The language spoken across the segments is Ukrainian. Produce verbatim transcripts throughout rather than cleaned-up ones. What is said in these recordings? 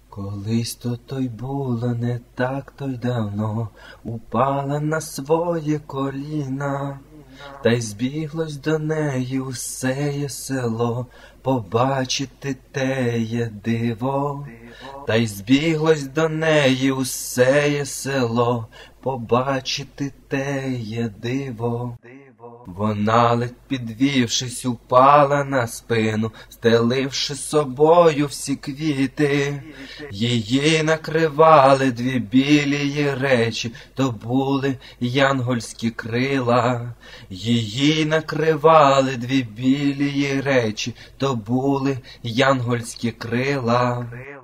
Колись то той було не так то й давно, упала на своє коліна, та й збіглось до неї усеє село, побачити теє диво. Та й збіглось до неї усеє село, побачити теє диво. Вона, ледь підвівшись, упала на спину, стеливши собою всі квіти. Її накривали дві білії речі, то були янгольські крила. Її накривали дві білії речі, то були янгольські крила.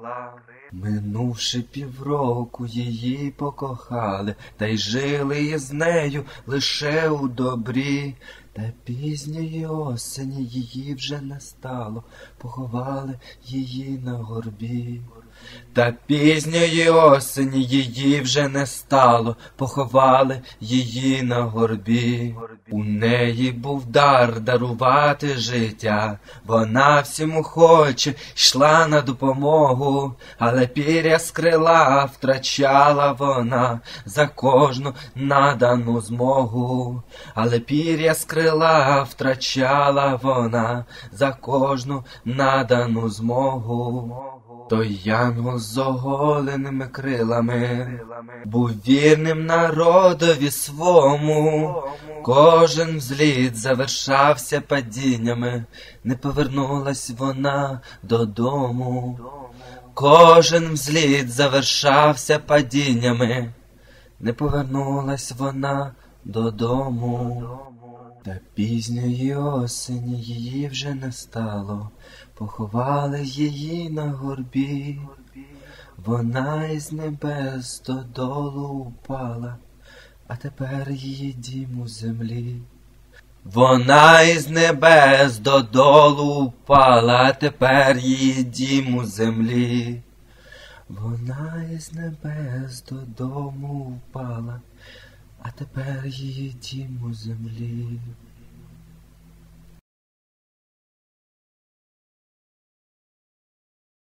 Минувши півроку, її покохали, та й жили із нею лише у добрі. Та пізньої осені її вже не стало, поховали її на горбі. Та пізньої осені її вже не стало, поховали її на горбі. У неї був дар дарувати життя, вона всім охоче йшла на допомогу, але пір'я з крила втрачала вона за кожну надану змогу. Але пір'я з крила втрачала вона за кожну надану змогу. Той янгол з оголеними крилами був вірним народові свому. Кожен взліт завершався падіннями, не повернулась вона додому. Кожен взліт завершався падіннями, не повернулась вона додому. Та пізньої осені її вже не стало, поховали її на горбі. Вона із небес додолу упала, а тепер її дім у землі. Вона із небес додолу упала, а тепер її дім у землі. Вона із небес додому упала, а тепер її дім у землі.